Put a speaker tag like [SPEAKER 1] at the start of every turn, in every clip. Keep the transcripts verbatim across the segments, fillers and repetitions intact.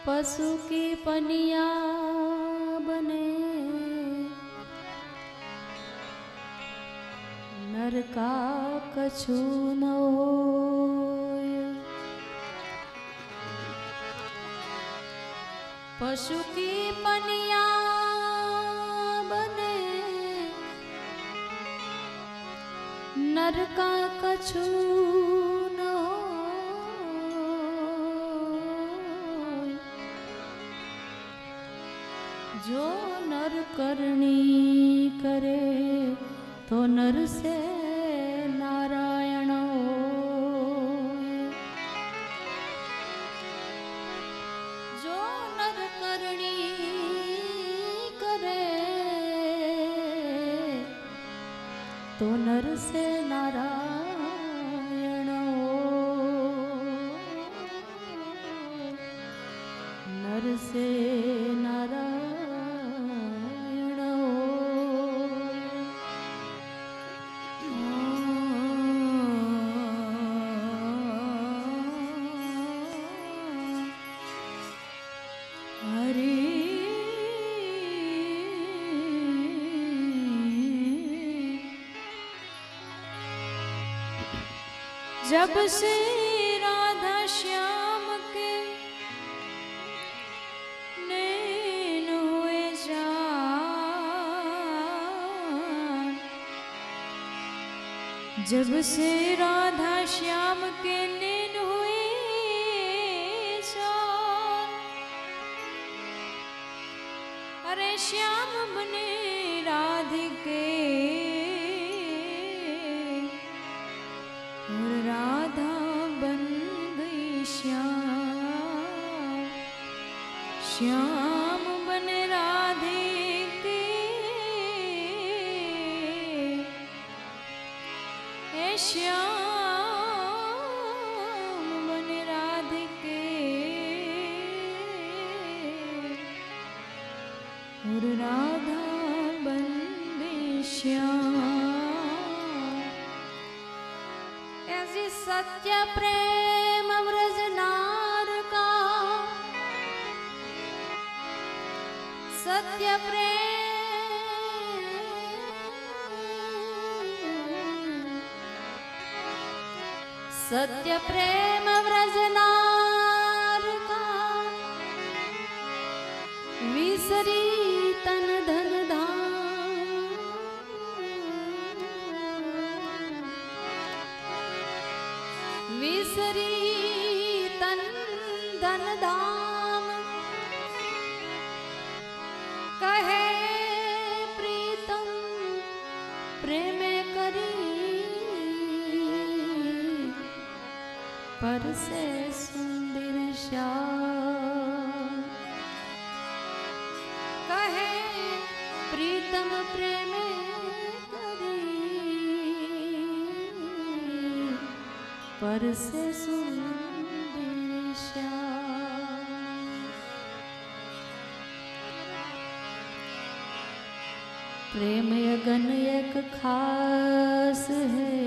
[SPEAKER 1] पशु की पनिया बने नर का कछु न होय। पशु की पनिया बने नर का कछु न होय। जो नर करनी करे तो नर से नारायण होय। जो नर करनी करे तो नर से नारायण होय। नर से नारायण जब से राधा श्याम के नैन हुए जान। जब से राधा श्याम के नैन हुए जान। अरे श्याम बने राधिके और राधा बन गई श्याम। श्याम बन राधिके हे श्याम बन राधिके और राधा बन गई श्याम। ऐसी सत्य प्रेम व्रज नार का सत्य प्रेम सत्य प्रेम व्रज नार का विसरी तन धन धाम। विसरी तन धन धाम कहे प्रीतम प्रेम करी पर से सुंदर श्याम। कहे प्रीतम प्रेम पर से सुंदर श्याम। प्रेम यगन एक खास है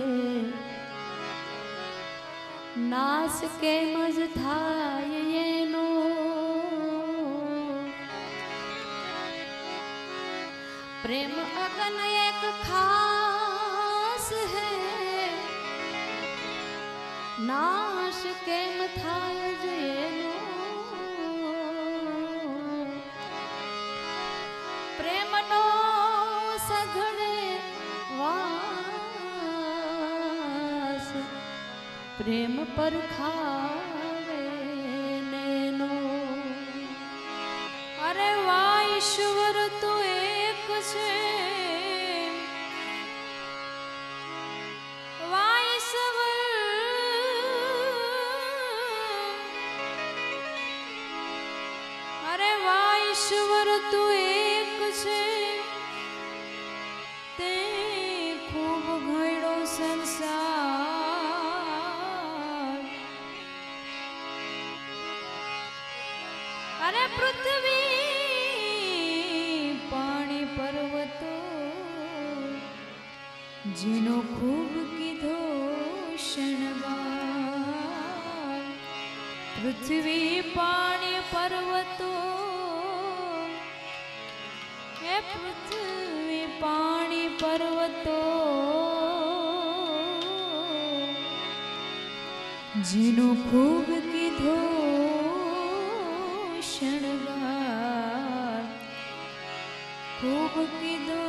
[SPEAKER 1] नास के मज थाय ये नो। प्रेम अगन एक खास है नाश के मथाय जेनो। प्रेम नो सघड़े वास प्रेम पर खावे नैनो। अरे वाह ईश्वर तो एक छे वाह ईश्वर। अरे वाह ईश्वर तू एक छे ते खूब घड़ो संसार। अरे पृथ्वी पानी पर्वतो जिनो खूब कीधो शणगार। पृथ्वी पानी पर्वतो हे पृथ्वी पानी पर्वतो जिनो खूब कीधो शणगार खूब कीधो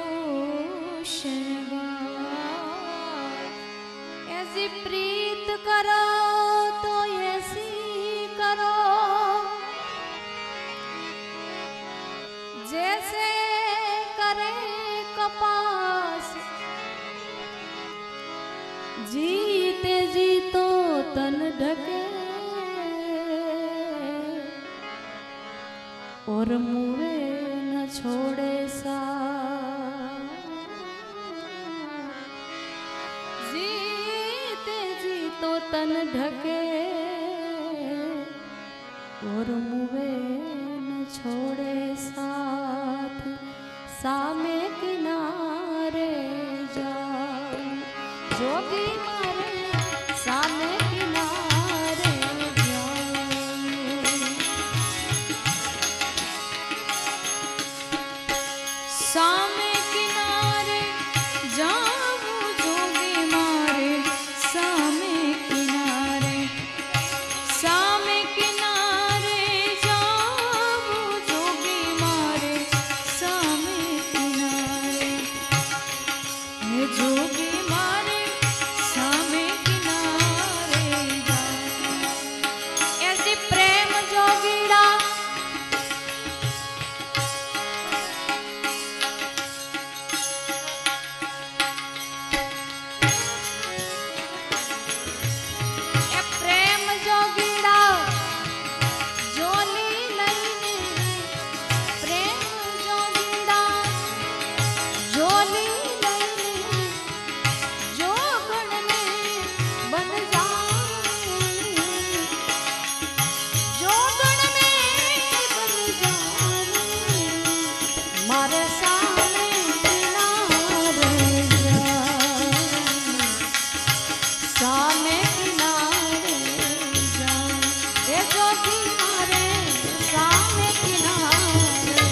[SPEAKER 1] शणगार ऐसी प्रीत करो तो ऐसी करो जैसे करे कपास जीते जीतो तन ढके और मुँहे न छोड़े सा जीते जीतो तन ढके और मुँहे न छोड़े साथ सामे किनारे जाओ जोगी मारे सामे किनारे जाओ सामे किनारे जाओ जोगी मारे सामे किनारे सामे किनारे जाओ जोगी मारे सामे किनारे ये जोगी मारे सामे किनारे जाओ ऐसी प्रेम जोगीड़ा ए प्रेम जोगीड़ा जोली लईने प्रेम जोगीड़ा जोली लईने जोगण में बन जाए जोगण में बन जाए मारे सामे किनारे जाए सामे किनारे जाए ए जोगी मारे सामे किनारे जाए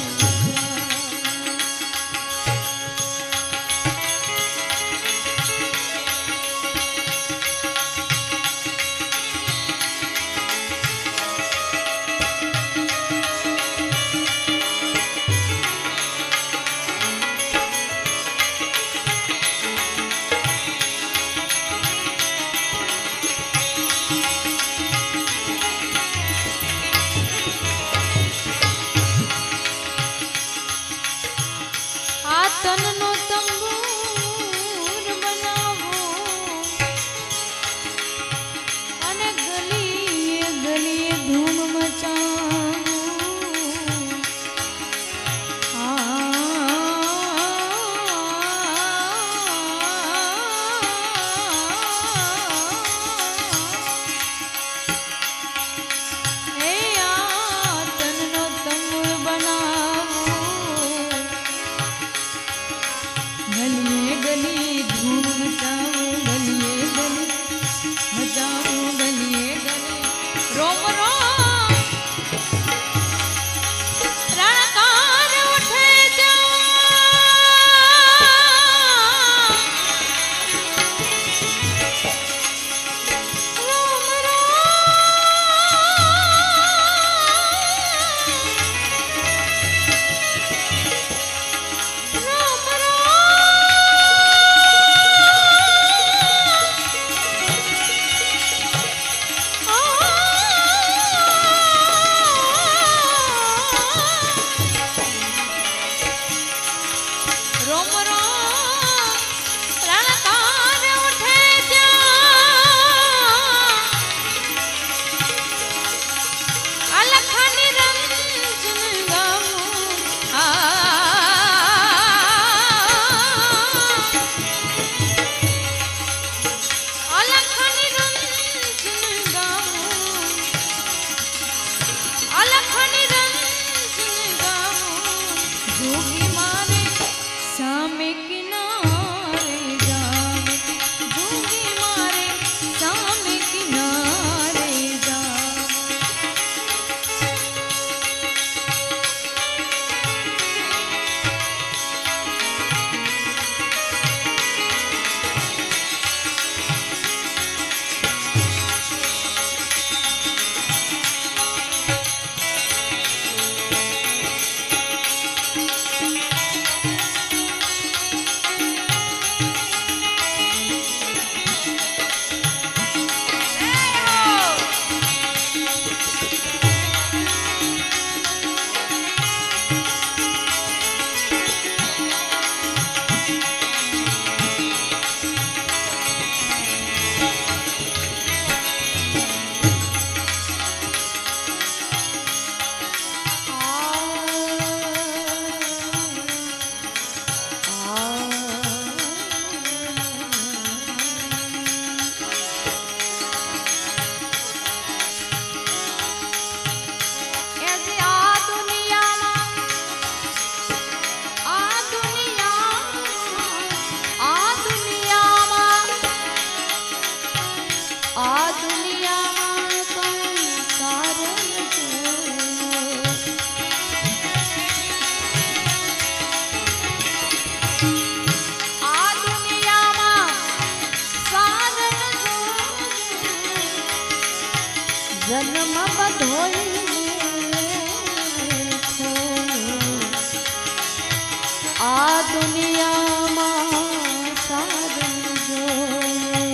[SPEAKER 1] આ દુનિયામાં સારું જોઈએ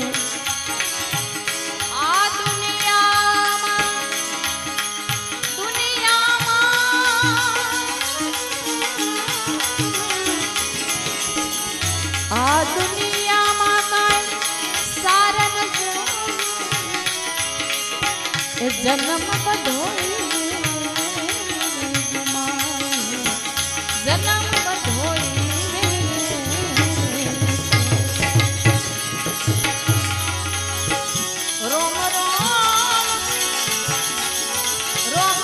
[SPEAKER 1] આ દુનિયામાં દુનિયામાં આ દુનિયામાં કાંઈ સારન એ જન્મ બધો જન્મ બધો રોમ રોમ રોમ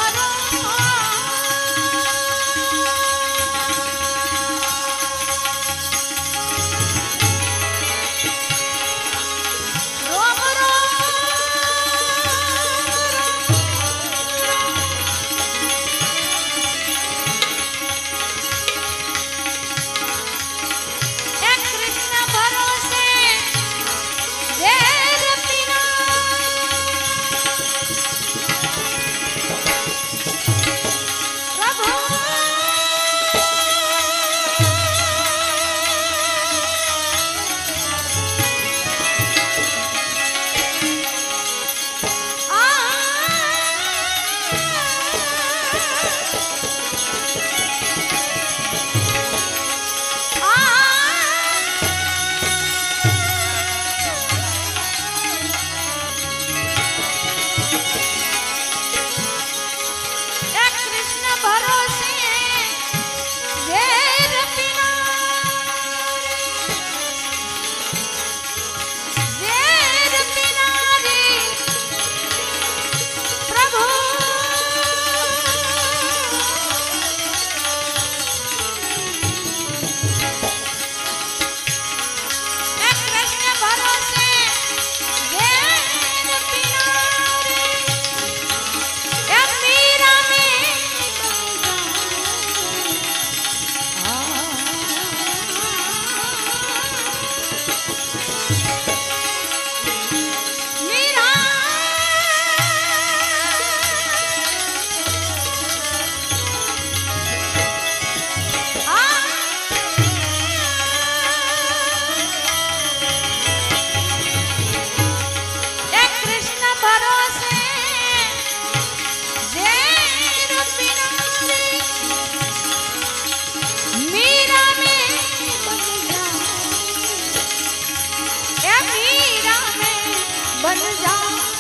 [SPEAKER 1] बन जा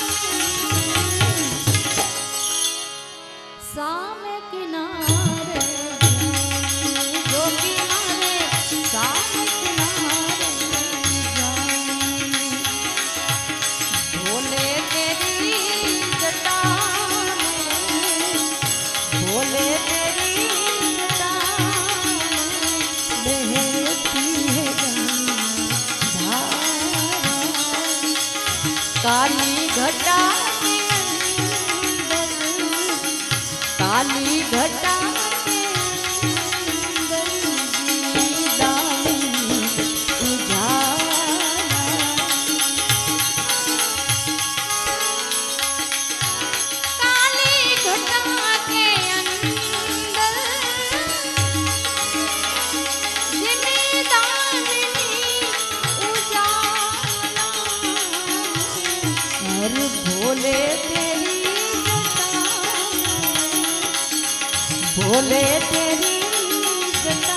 [SPEAKER 1] सामे किनारे जो किनारे सामे किनारे भोले तेरी जटा भोले तेरी जटा बहती है गंगा काली घटा काली घटा भोले तेरी जटा भोले तेरी जटा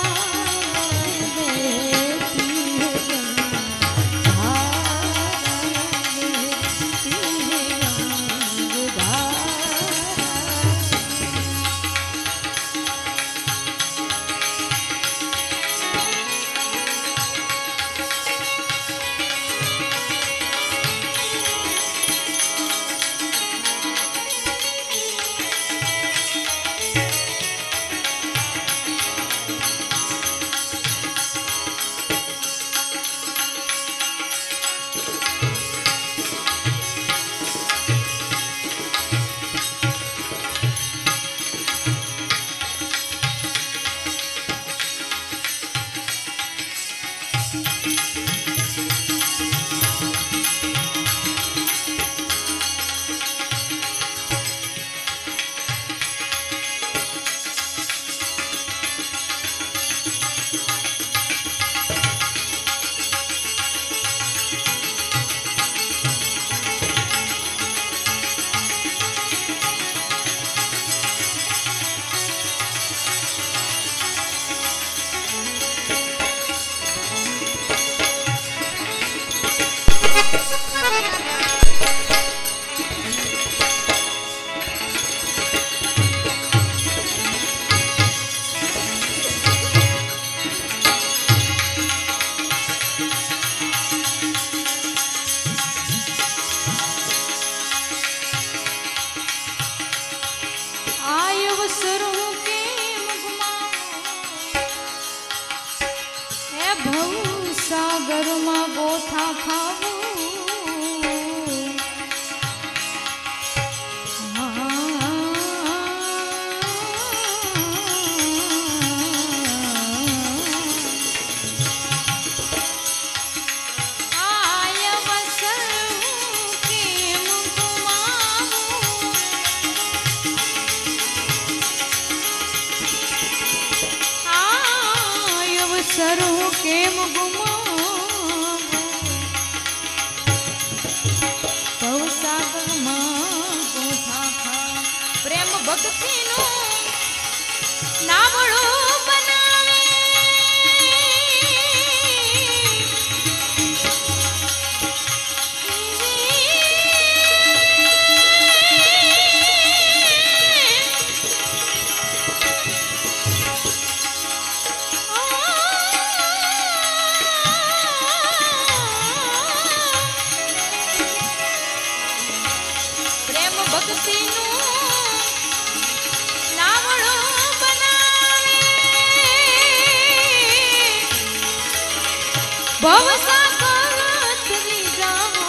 [SPEAKER 1] ભક્તિનું નાવડું બનાવે પ્રેમ ભક્તિનું નાવડું બનાવે ભવસાગર તરી જાઓ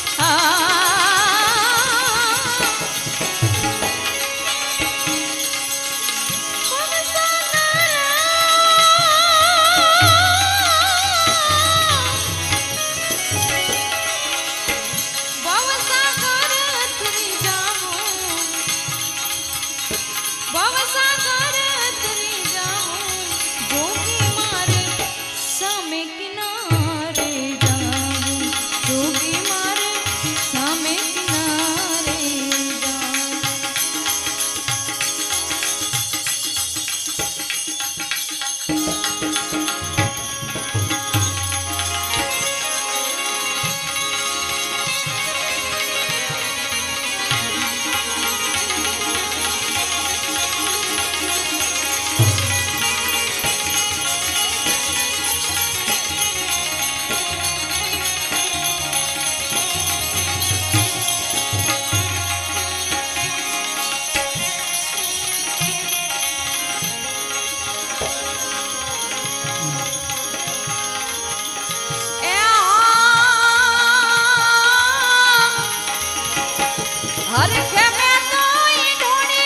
[SPEAKER 1] हर के मैं तो ही ढूंढी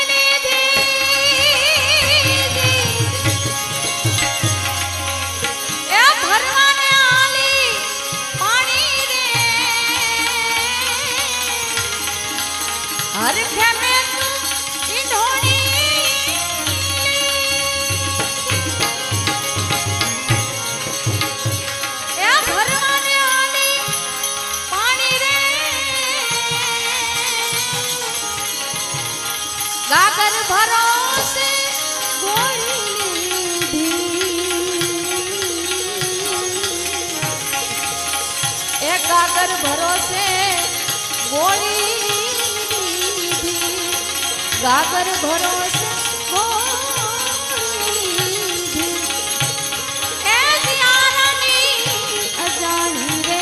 [SPEAKER 1] लीधी ए भरवाने आली पानी रे हर के मैं तो ही ढूंढी ए भरवाने आली पानी रे गागर भरोसे गोरी लीधी ए गागर भरोसे गोरी लीधी गागर भरोसे गोरी लीधी ए दियारानी अजानी रे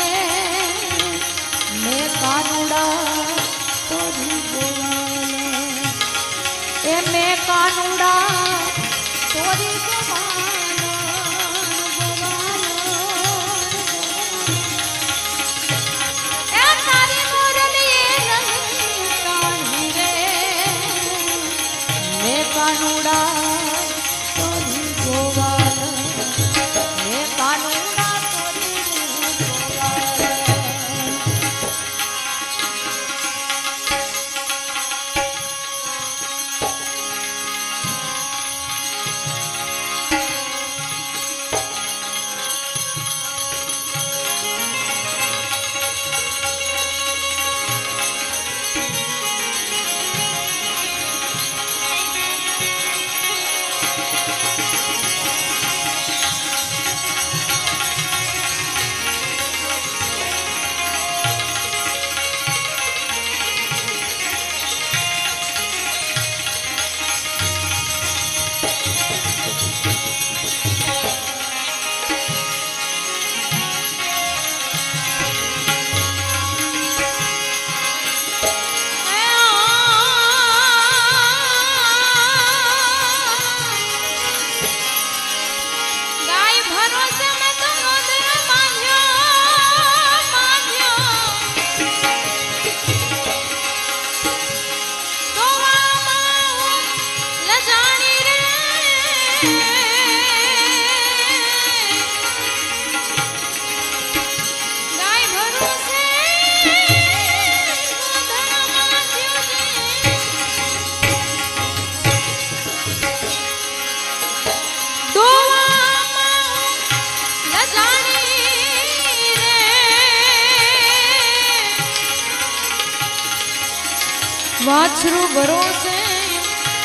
[SPEAKER 1] मैं कानूड़ा तोरी बोला ए मैं कानूड़ा तोरी गोवालो गोवालो ए तारी मुरली रंग कानी रे मैं कानूड़ा तोरी गोवालो मैं कानूड़ा तोरी गोवालो વાછરું ભરોસે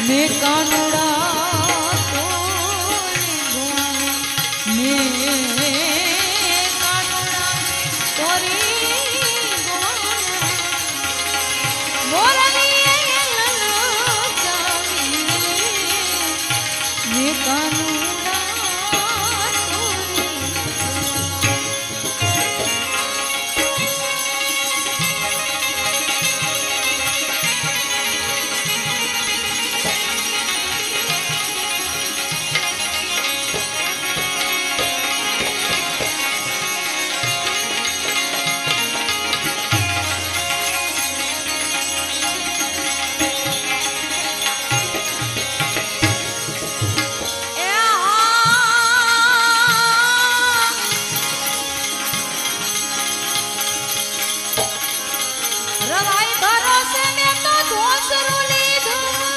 [SPEAKER 1] मैं कानूड़ा तोरी गुआना मैं कानूड़ा तोरी गुआना मोरनी ललचावी मैं कानूड़ा तोरी रवाई भरोसे में तो दूसरू लीधू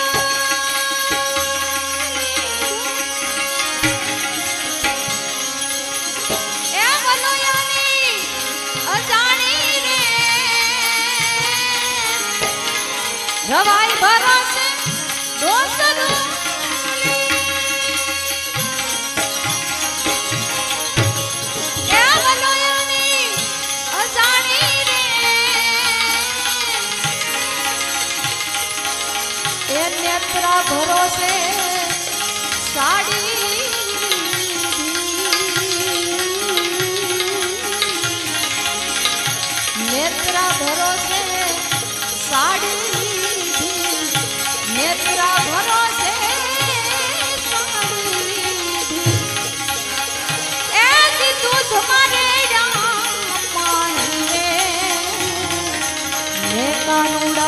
[SPEAKER 1] ए वलोयानी अजानी रे रवाई भरोसे दूसरू ए वलोयानी अजानी नेत्रा भरोसे साड़ी नेत्रा भरोसे साड़ी नेत्रा भरोसे साड़ी ऐसी दूध मारे माने मैं कानूड़ा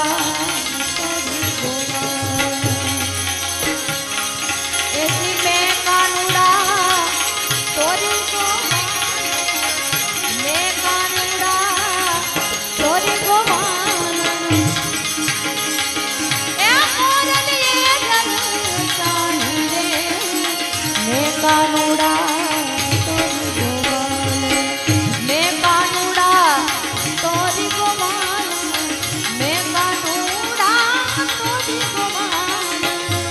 [SPEAKER 1] कानूड़ा तोरी गोवाले मैं कानूड़ा तोरी गोवाले मैं कानूड़ा तोरी गोवाले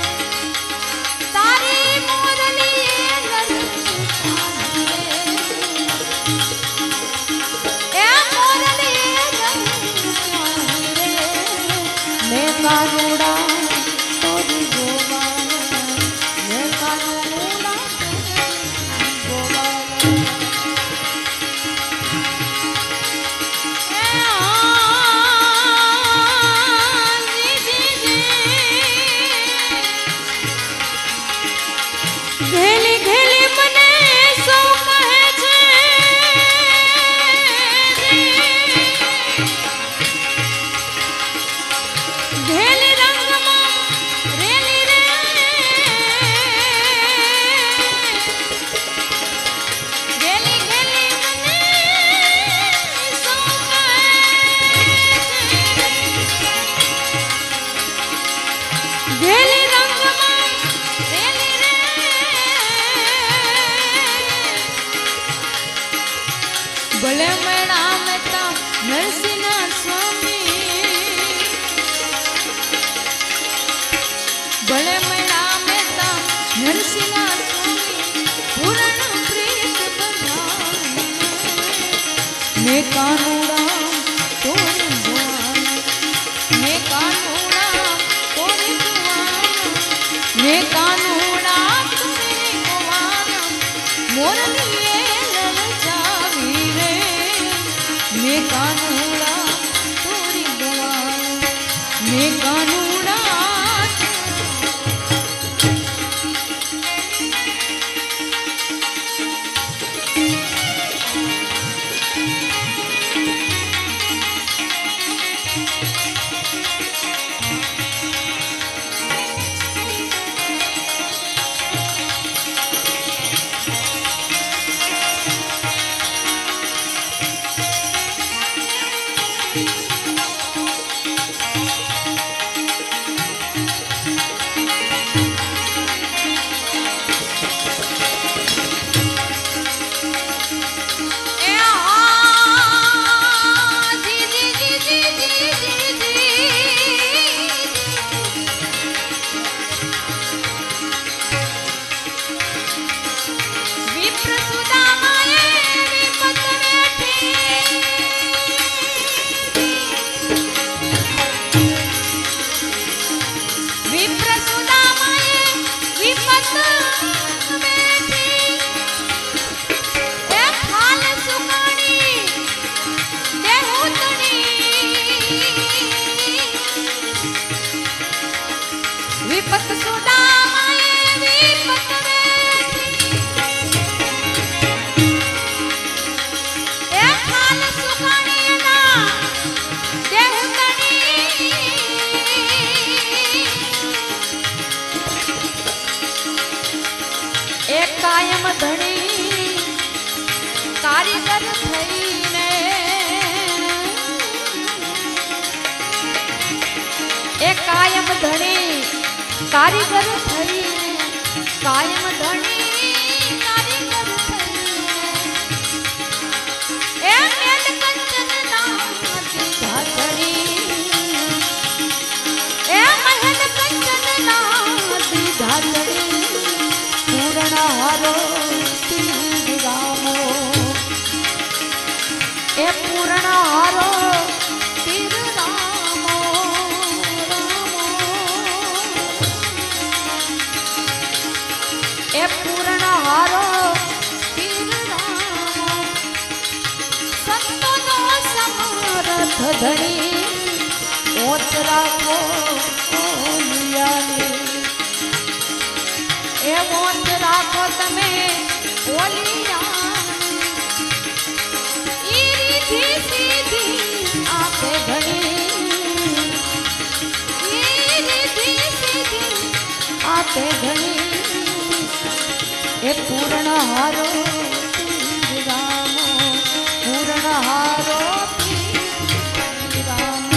[SPEAKER 1] तारी मोरली ललचावी ए मोरली ललचावी मैं कानूड़ा तोरी गोवाले मैं कानूड़ा घेली घेली मने सौ कहे छे घेली रंगमा रेली रे घेली घेली मने सौ कहे घेली रंगमा रेली भले मेणा में ता नरसिंह स्वामी भले मेणा में ता नरसिंह स्वामी पूर्ण प्रीत बंधाने मैं कानूड़ा तोरी गुआना मैं कानूड़ा तोरी गुआना मैं कानूड़ा तोरी गुआना मोरनी मैं कानूड़ा तोरी गुआना मैं कानूड़ा ધણી કારીગર થઈને એ કાયમ ધણી કારીગર થઈને કાયમ ધણી કારીગર થઈને એ મેલ કંચન નાથી ધાતણી એ મહેલ કંચન નાથી ધાતણી પૂર્ણ હારો તીર રામો એ પૂર્ણ હારો તીર રામો રામો એ પૂર્ણ હારો તીર રામો સંતોનો સમરથ ધણી ઓત રાખો ઓલિયાની એ ઓત રાખો તમે ઓલિયાની ઈ રીધી સીધી આપે ઘણી ઈ રીધી સીધી આપે ઘણી એ પૂર્ણ હારો તીર રામો પૂર્ણ હારો તીર રામો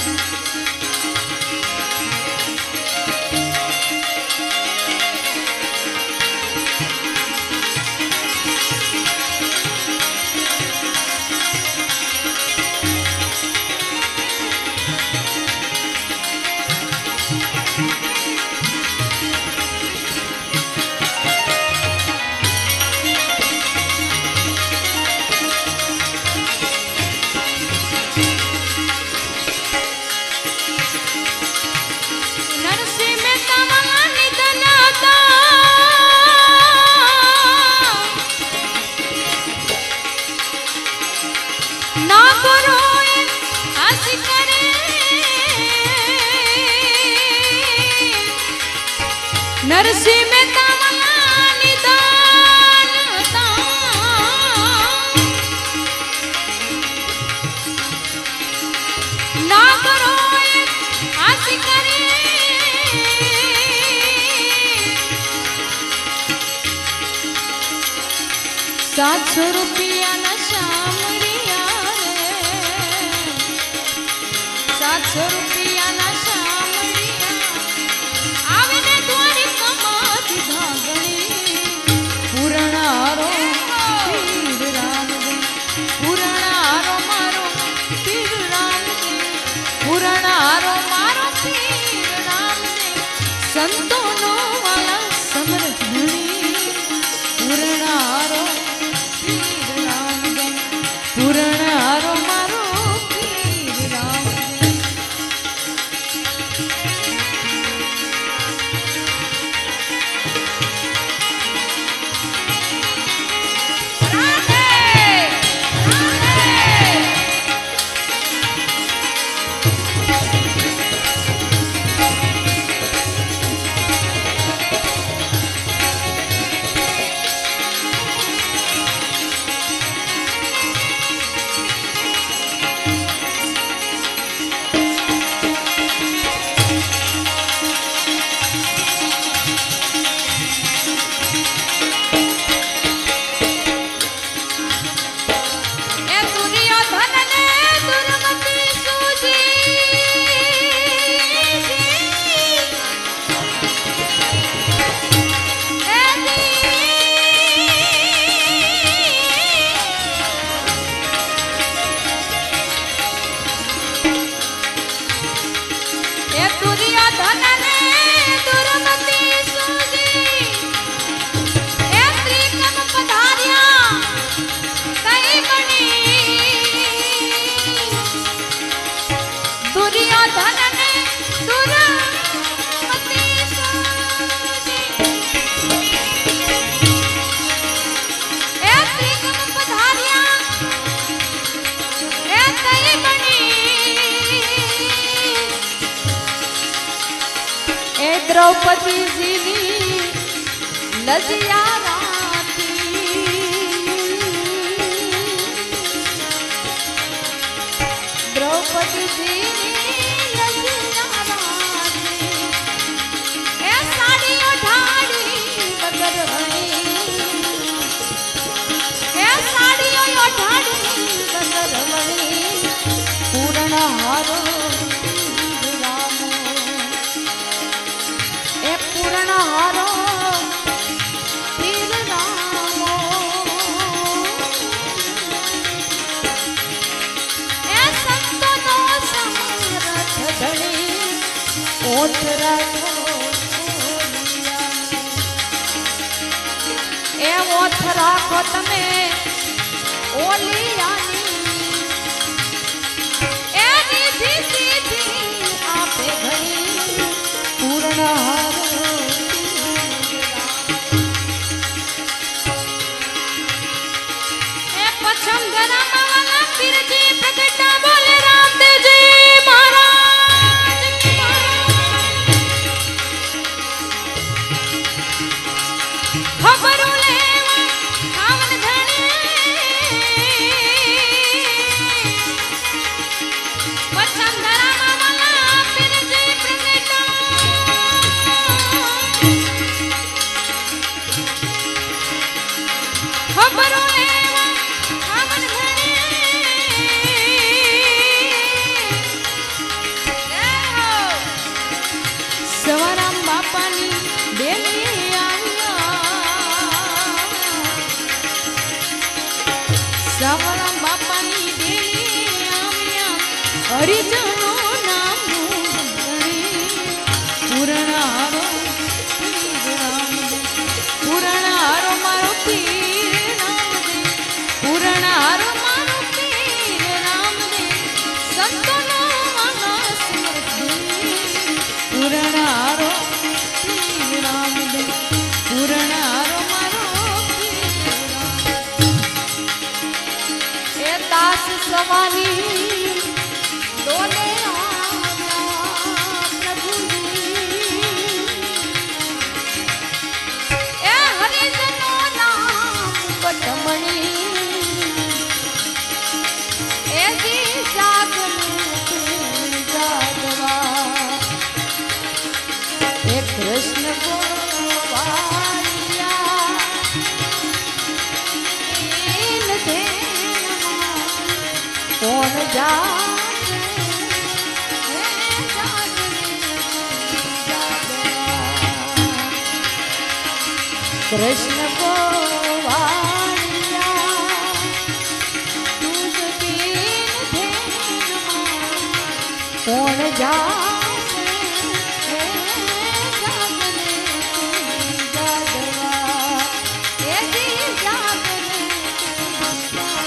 [SPEAKER 1] નરસિંહ મહેતા નિદાન ના કરો હાસી કરે સાતસો રૂપિયાના શામળિયા રે સાતસો રૂપિયાના શામળિયા આવે ને દ્વારી કમાથી ભાગણી પૂર્ણ હારો તીર રામ પૂર્ણ હારો મારો તીર રામ પૂર્ણ હારો મારો તીર રામ સંતોનો વાલા સમરથ ધણી પૂર્ણ હારો તીર રામ પૂર્ણ હારો મારો તીર રામ દ્રૌપદી જીની લજિયા રાતી દ્રૌપદી જીની લજિયા રાતી એ સાડીઓ ઢાળી વગર હણી ઓથ રાખો એ ઓથ રાખો તમે ઓલિયાની એ નિધિ સીધી આપે ઘણી પૂર્ણ હારો એ પછમ ધરામાં વાલા પીરજી પ્રગટા બોલે રામદેવજી મહારાજ ખબરો લેવા ખાવન પછમ ધરામાં વાલા પીરજી પ્રગટા ખબરો લેવા ખાવન સવારામ બાપાની ડેલી આવ્યા સવારામ બાપાની ડેલી આવ્યા હરિજનો નામ પૂર્ણ હારો પૂર્ણ હારો મારો પીર રામદેવ પૂર્ણ હારો મારો પીર રામદેવ સંતોનો માનસ પૂર્ણ હારો પીર રામદેવ પૂર્ણ હારો મારો એ દાસ સવાની ડોલે આવ્યા પ્રભુજી એ હરિજનો નામ કટમણી એ જી જાગનું જાગવા એ કૃષ્ણ ગોવાળિયા ઇન ધેનમાં કોણ જાગે હે જાગને જાગવા કૃષ્ણ ગોવાળિયા તુજ બિન ધેનમાં કોણ જાગે હે જાગને જાગવા એ જી જાગને જાગવા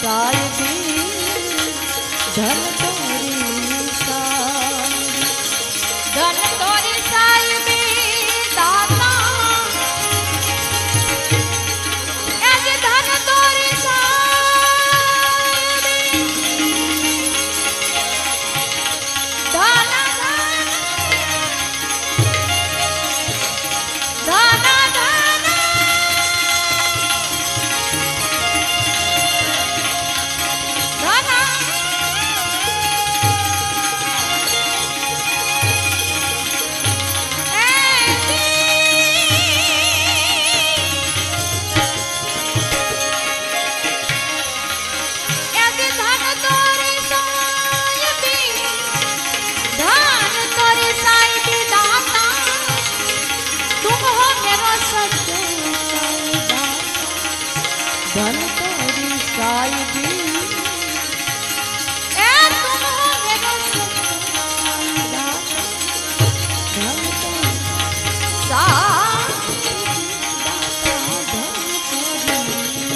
[SPEAKER 1] साहिबी धन तोरी साहिबी धन तोरी साहिबी दाता ऐसे धन तोरी साहिबी धन धन धन धन तोरी साहिबी ए तुम हो मेरा सच्चा धन तोरी साहिबी धन तोरी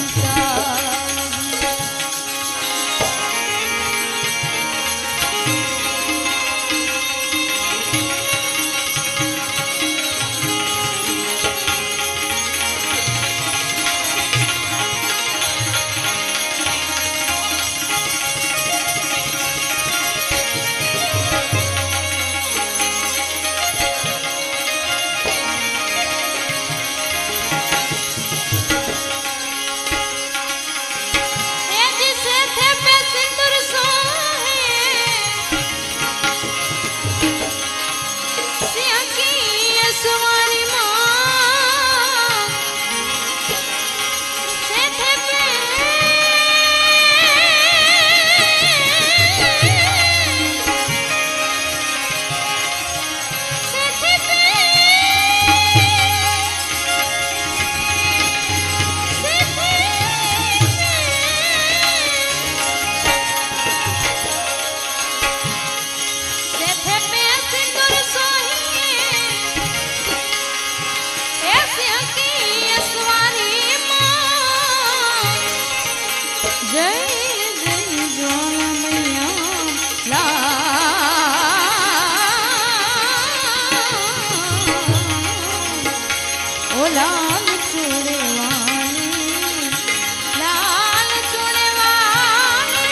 [SPEAKER 1] लाल चूड़े वाली लाल चूड़े वाली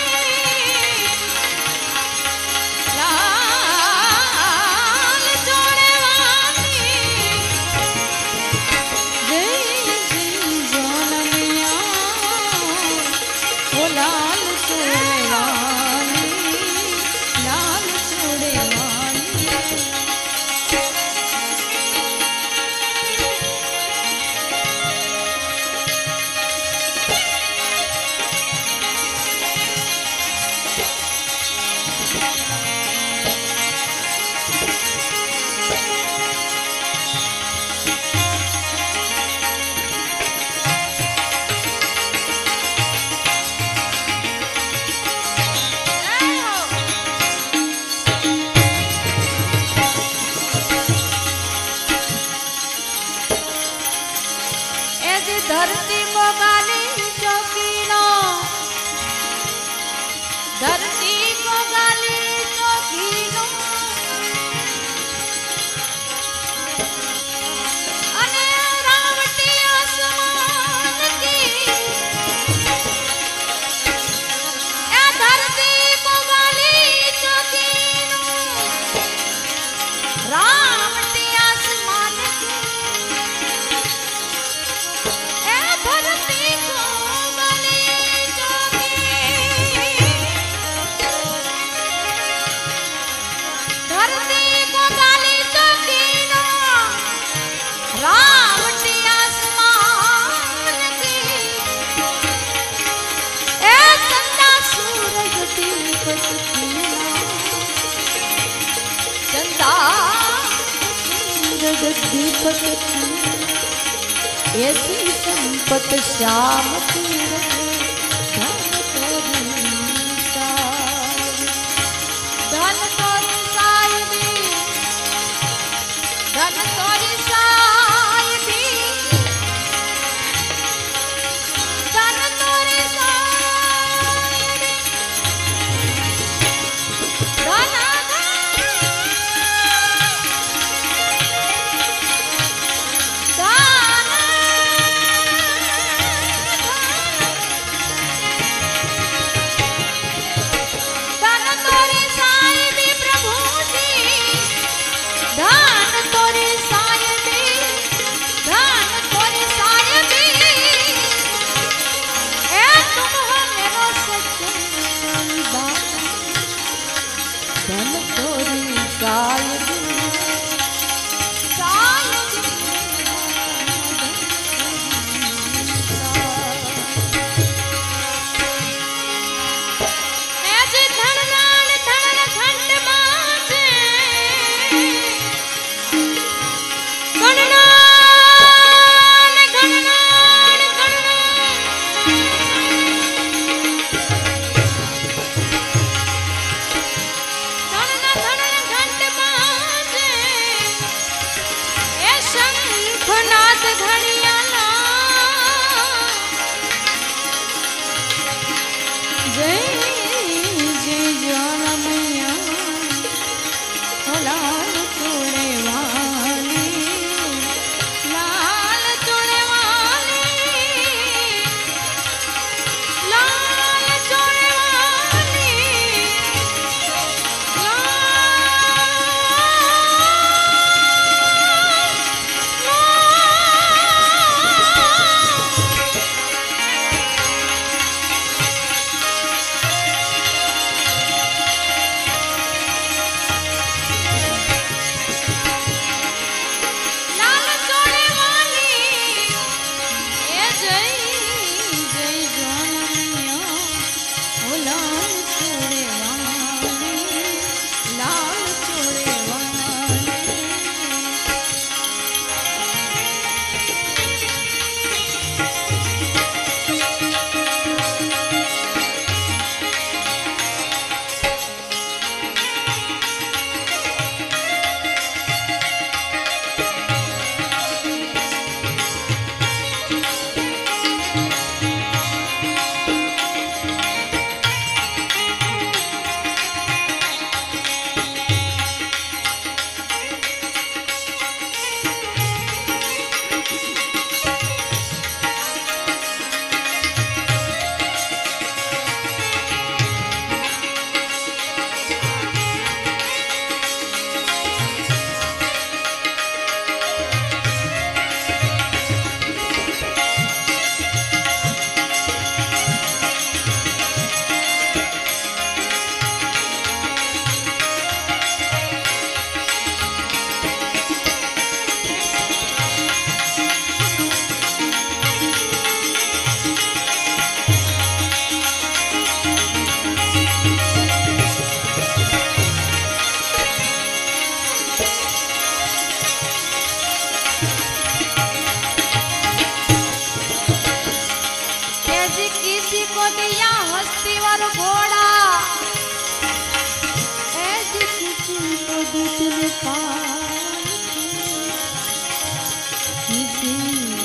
[SPEAKER 1] लाल चूड़े वाली जय जय जोनमिया ओ लाल चूड़े वाली लाल चूड़े वाली धरती को गाली चौकीनो धरती को गाली चौकीनो अने रावटी आसमान की ए धरती को गाली चौकीनो रावटी आसमान की धरती को गली चौकी धरती को गली चौकी ना रावटी आसमान की ए चंदा सूरज दीपक कीना चंदा सूरज दीपक कीना ऐसी संपत श्याम की रहे धन तोरी साहिबी धन तोरी साहिबी धन तोरी साहिबी धन तोरी साहिबी जय जय ज्वाला मैया लाल चूड़े वाली लाल चूड़े वाली लाल चूड़े वाली किसी को दिया हस्ती और घोड़ा ऐसी किसी को दूसरे पाल किसी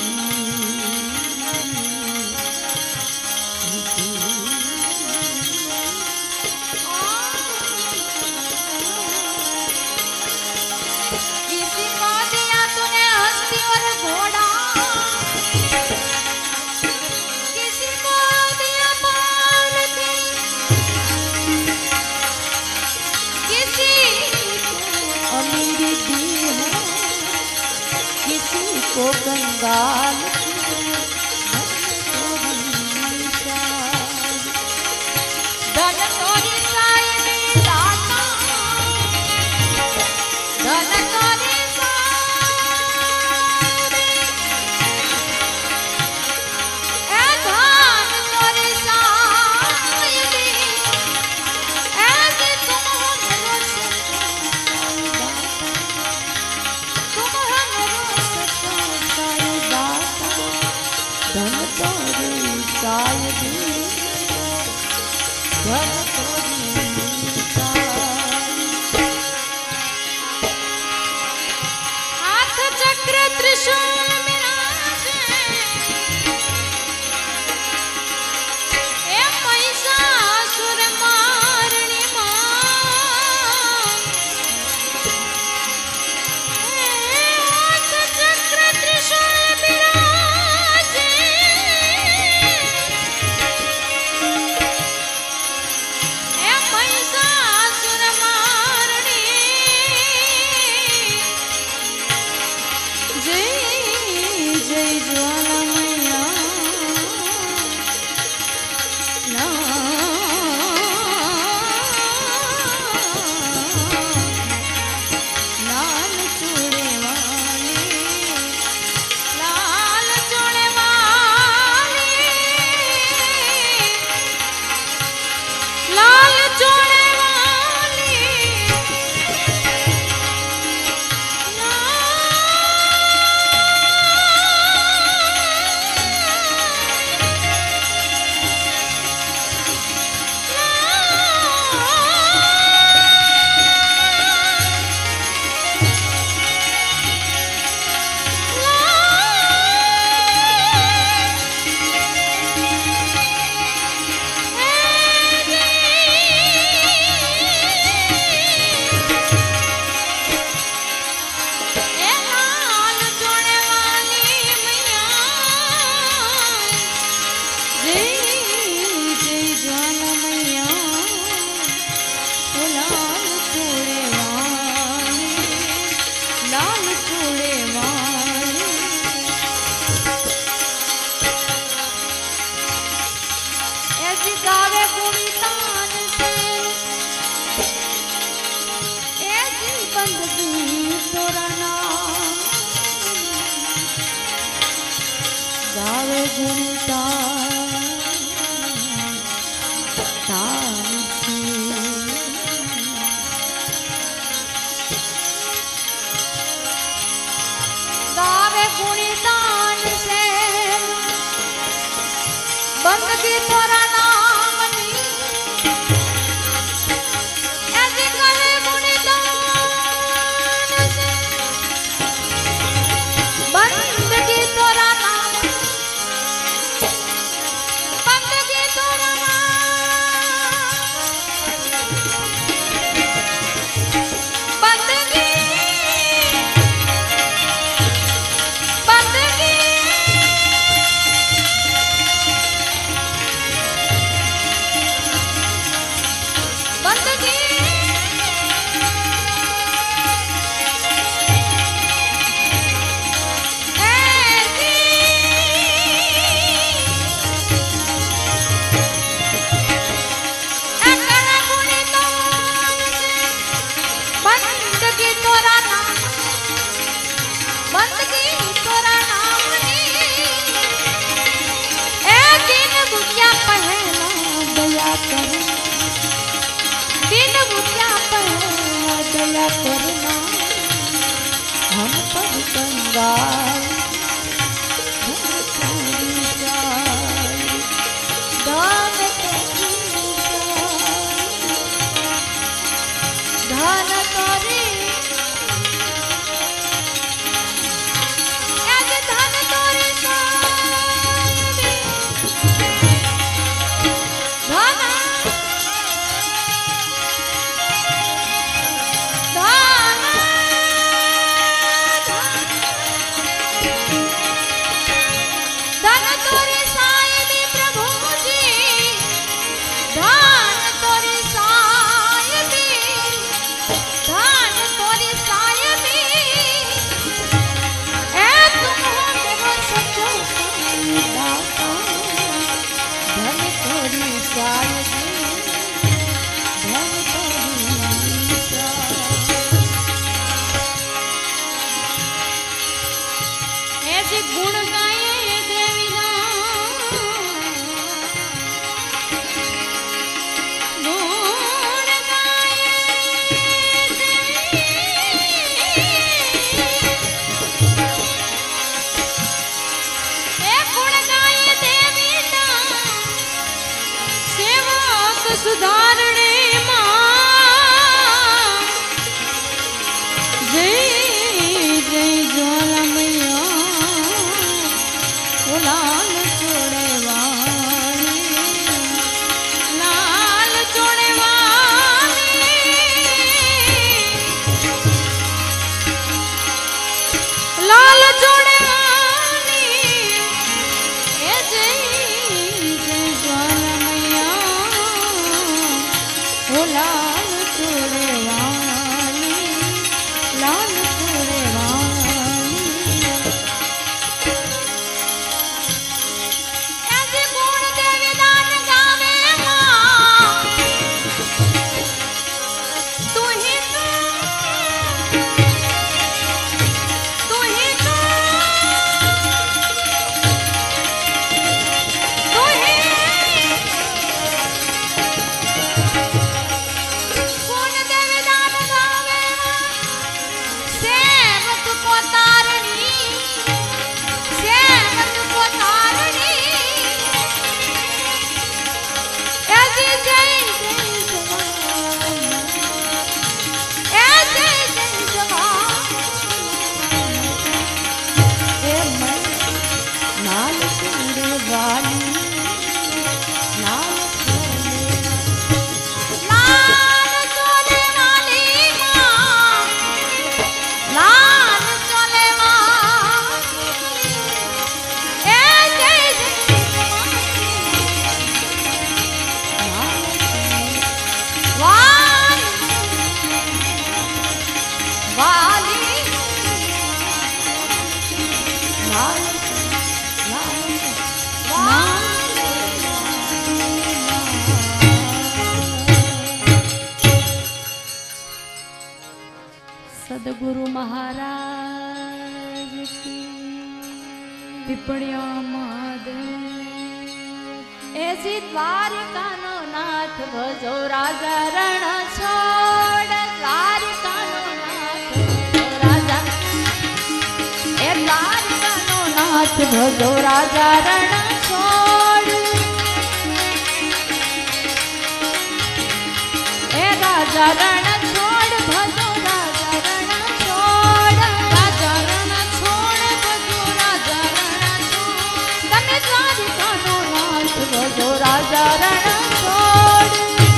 [SPEAKER 1] किसी को दिया तूने हस्ती और घोड़ा को कंगाल धन तोरी साई दाता धन तोरी साई ए धन तोरी साई ऐसे तुम हमरो तुम हमरो धन तोरी साई धन तोरी साई हाथ चक्र त्रिशूल विराजे ए महिषासुर मारणी मां हाथ चक्र त्रिशूल विराजे गावे गुणितान से ऐसी बंदगी तोरा नाम गावे गुणितान से गावे गुणितान से बंदगी तोरा नाम नी ऐसी करे गुणितान से बंदगी तोरा नाम बंदगी तोरा नाम बंदगी बंदगी बंदगी ऐसी अकड़ गुणितान से बंदगी तोरा नाम बंदगी तोरा नाम नी ए दिन बुझ्या पहला दया कर दिन बुझ्या पहला दया करना हम पर कंगाल हम तेरी जान दान तेरी जान धन तोरी ऐसे धन तोरी जान धन धन तोरी साईं प्रभु जी धन तोरी साईं धन तोरी साईं ए तुम हो मेरा सच्चा दाता धन तोरी साईं धन तोरी साईं ऐसे गुण गाए देवी ना गुण गाए देवी ए गुण गाए देवी ना सेवक सुधारणे मां जय जय ज्वाला मैया ओ लाल चोड़े वाली लाल चोड़े वाली लाल चोड़े वाली ए जय जय ज्वाला मैया सदगुरु महाराज की पिपड़िया महादेव। ऐसी द्वारका नो नाथ भजो राजा रण छोड़, द्वारका नो नाथ भजो राजा, ए द्वारका नो नाथ भजो राजा रण छोड़, ए राजा रण छोड़ भजो राजा रण छोड़, राजा रण छोड़ भजो राजा रण छोड़, तने द्वारका नो नाथ भजो राजा रण छोड़।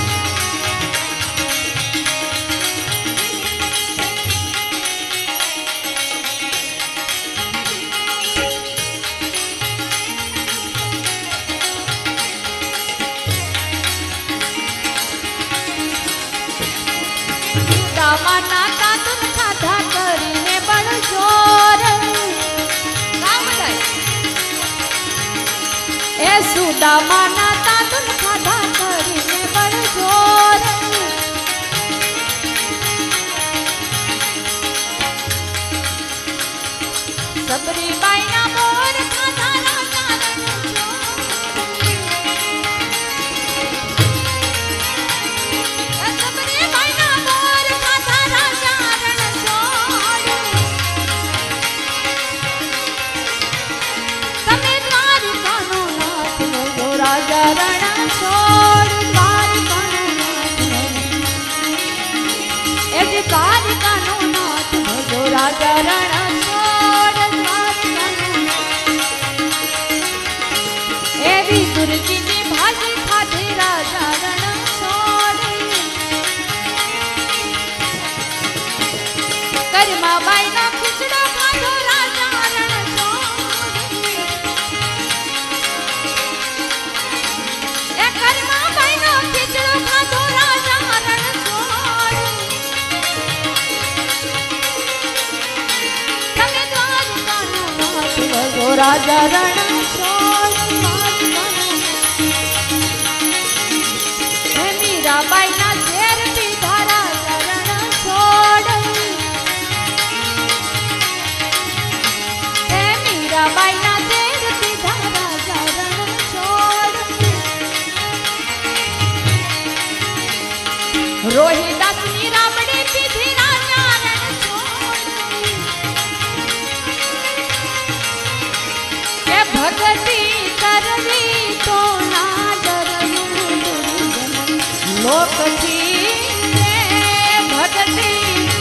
[SPEAKER 1] दामाना तातुन खाधा करीने बड़ जोर, ए सुदामाना तातुन खाधा करीने बड़ जोर, सबरी बाईना मोर खाधा राजा रण छोड़, सबरी बाईना मोर खाधा राजा रण छोड़, તમે દ્વારકાનો નાથ ભજો રાજા રણ છોડ, દ્વારકાનો નાથ એ જે દ્વારકાનો નાથ ભજો રાજા રણ છોડ, દ્વારકાનો એવી દુર્ગીની ભાજી ખાધી રાજા રણ છોડ, કર્મા બાઈનો ખીચડો ખાધો રાજા રણ છોડ, એ કર્મા બાઈનો ખીચડો ખાધો રાજા રણ છોડ, તમે દ્વારકાનો નાથ ભજો રાજા રણ છોડ, હે મીરાબાઈના ઝેર પીધા રાજા રણ છોડ, હે મીરાબાઈના ઝેર પીધા રાજા રણ છોડ, રોહિદાસની રાબડી પીધી રાજા રણ છોડ, કે ભક્તિ કરવી તો ના ડરવું દુર્જન લોકથી, એ ભક્તિ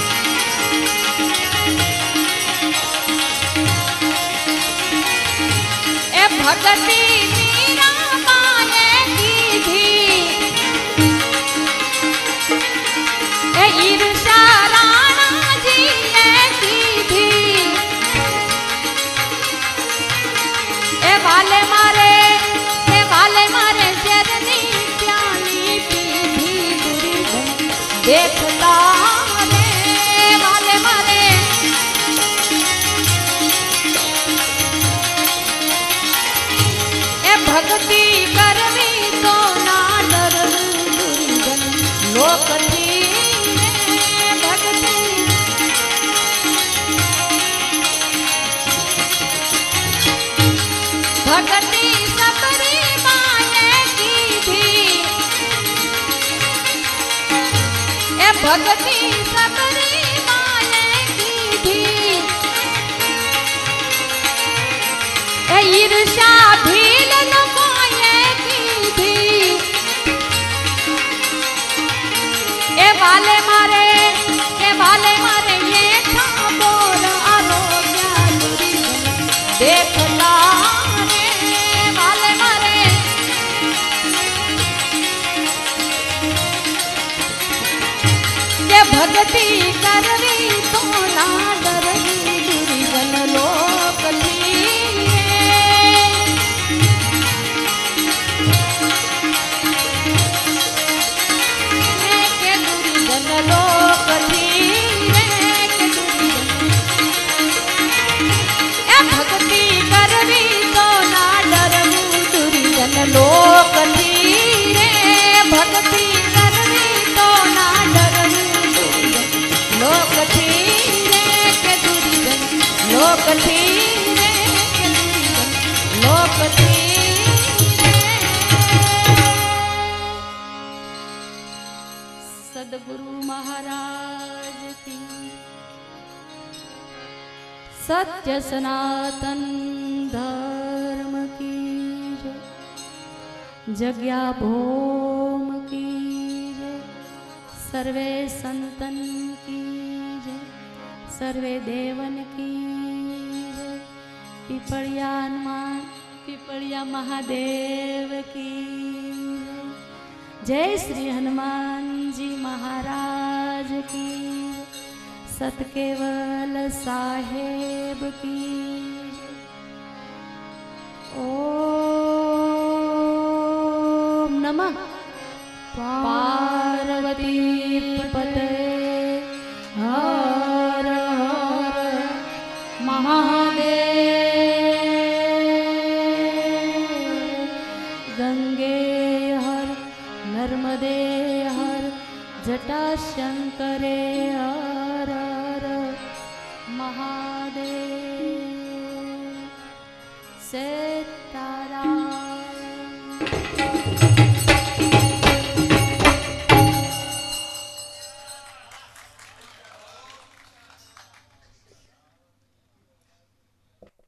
[SPEAKER 1] એ ભક્તિ મીરાબાઈએ કીધી, એ ઈર્ષા રાણાજીએ કીધી, એ વાલે મારે એ વાલે મારે ઝેરની પ્યાલી પીધી દુર્જન દેખતા રે, વાલે મારે એ ભક્તિ કરવી તો ના ડરવું દુર્જન લોકથી, એ ભક્તિ ભક્તિ સબરી માએ કીધી, એ ભક્તિ સબરી માએ કીધી, એ ઈર્ષા ભીલ લોકોએ કીધી, એ વાલે મારે એ વાલે મારે હેઠા બોર આરોગ્ય દુર્જન દેખતા રે, વાલે મારે કે ભક્તિ કરવી તો ના ડરવી દુર્જન લોકથી, એ કે દુર્જન લોકથી, એ કે દુર્જન એ ભક્તિ કરવી તો ના ડરવું દુર્જન લોકથી, રે ભક્તિ કરવી તો ના ડરવું દુર્જન લોકથી। थी रे लोक थी सदगुरु महाराज की सत्य सनातन धर्म की जय जग्या भौम की जय सर्वे संतन की जय सर्वे देवन की जय पिपलिया हनुमान पिपलिया महादेव की जय श्री हनुमान जी महाराज की सतकेवल साहेब की ओम नमः पार्वती पते